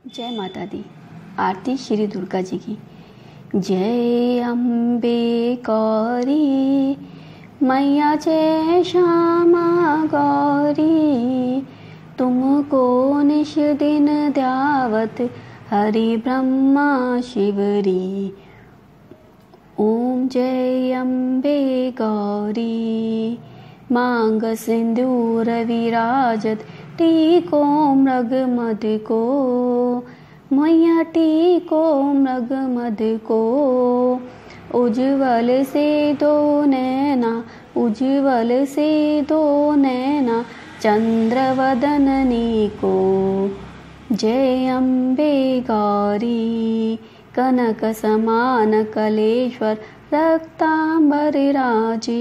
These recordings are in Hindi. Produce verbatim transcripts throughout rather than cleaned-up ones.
जय माता दी। आरती श्री दुर्गा जी की। जय अम्बे गौरी मैया, जय श्यामा गौरी, तुमको निश दिन ध्यावत हरि ब्रह्मा शिवरी। ओम जय अम्बे गौरी, मांग सिंदूर विराजत, टीको मृग मद को, मैया टीको मृग मद को। उज्ज्वल से दो नैना, उज्ज्वल से दो नैना, चंद्र वदननी को। जय अम्बे गौरी, कनक समान कलेश्वर, रक्तांबर राजे,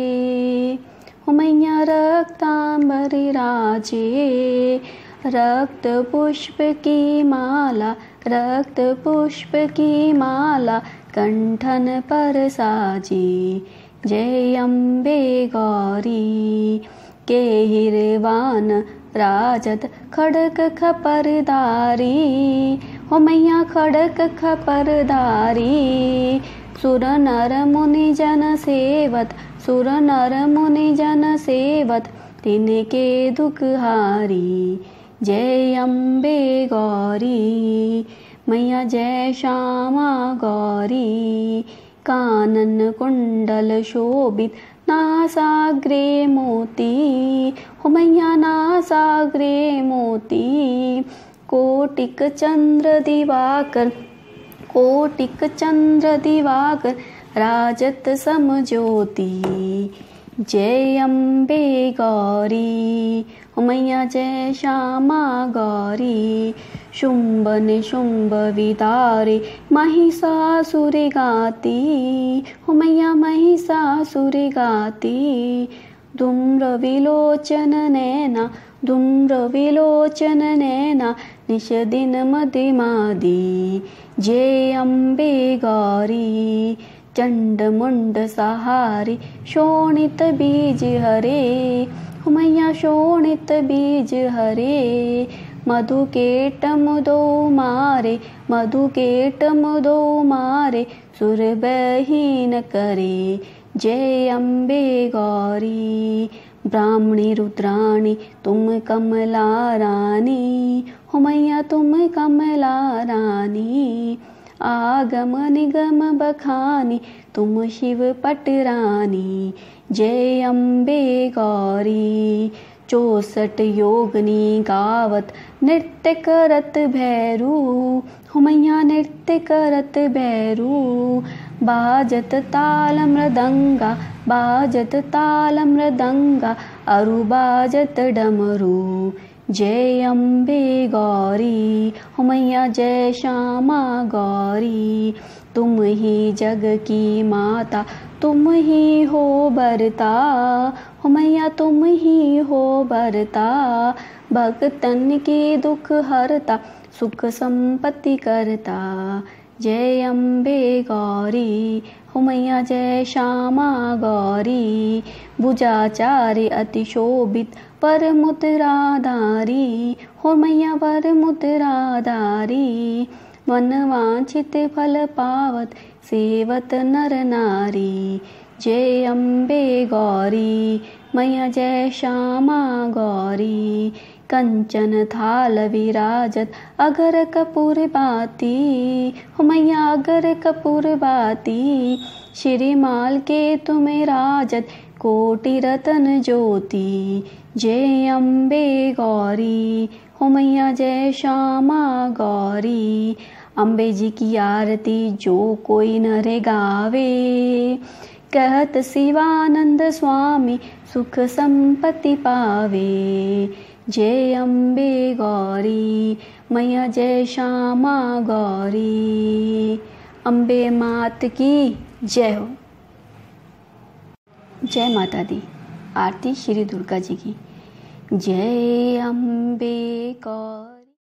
मैया रक्तांबर राजे। रक्त पुष्प की माला, रक्त पुष्प की माला, कंठन पर साजी। जय अम्बे गौरी, के हिरवान राजत, खड़क खपरदारी, हो मैया खड़क खपरदारी। सुर नर मुनि जन सेवत, सुर नर मुनि जन सेवत, तिनके दुख हारी। जय अम्बे गौरी मैया, जय श्यामा गौरी। कानन कुंडल शोभित, नासाग्रे मोती, हो मैया नासाग्रे मोती। कोटिक चंद्र दिवाकर, कोटिक चंद्र दिवाकर, राजत समज्योति। जय अम्बे गौरी मैया, जय श्यामा गौरी। शुंभ निशुंभ विदारे, महिषासुर गाती, हो मैया महिषासुर गाती। धूम्र विलोचन नैना, धूम्र विलोचन नैना, निश दिन मदिमादी। जय अम्बे गौरी, चंड मुंड सहारी, शोणित बीज हरे, हो मैया शोणित बीज हरे। मधु केट मुदो मारे, मधु केट मुदो मारे, सुर बहीन करे। जय अम्बे गौरी, ब्राह्मणी रुद्राणी, तुम कमला रानी, हो मैया तुम कमला रानी। आगम निगम बखानी, तुम शिव पटरानी। जय अम्बे गौरी, चौसठ योगनी गावत, नृत्य करत भैरू, हो मैया नृत्य करत भैरू। बाजत ताल मृदंगा, बाजत ताल मृदंगा, अरु बाजत डमरू। जय अम्बे गौरी, हो मैया जय श्यामा गौरी। तुम ही जग की माता, तुम ही हो बरता, हो मैया तुम ही हो बरता। भक्तन के दुख हरता, सुख संपत्ति करता। जय अम्बे गौरी, हो मैया जय श्यामा गौरी। भुजाचार्य अति शोभित, पर मुद्राधारी, हो मैया पर मुद्राधारी। मन वांछित फल पावत, सेवत नर नारी। जय अम्बे गौरी, मैया जय श्यामा गौरी। कंचन थाल विराजत, अगर कपूर बाती, हो मैया अगर कपूर बाती। श्रीमाल के तुम्हें राजत, कोटि रतन ज्योति। जय अम्बे गौरी, हो मैया जय श्यामा गौरी। अम्बे जी की आरती जो कोई नर गावे, कहत शिवानंद स्वामी सुख संपत्ति पावे। जय अम्बे गौरी, मैया जय श्यामा गौरी। अम्बे मात की जय हो। जय माता दी। आरती श्री दुर्गा जी की। जय अम्बे गौरी।